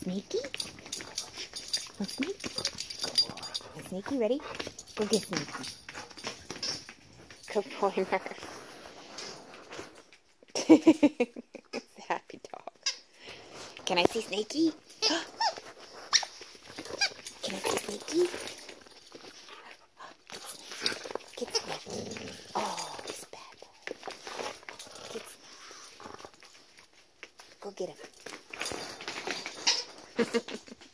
Sneaky? Want Sneaky? Sneaky, ready? Go get Sneaky. Good boy, Murph. It's a happy dog. Can I see Sneaky? Can I see Sneaky? Get Sneaky. Oh, he's a bad boy. Get Sneaky. Go get him.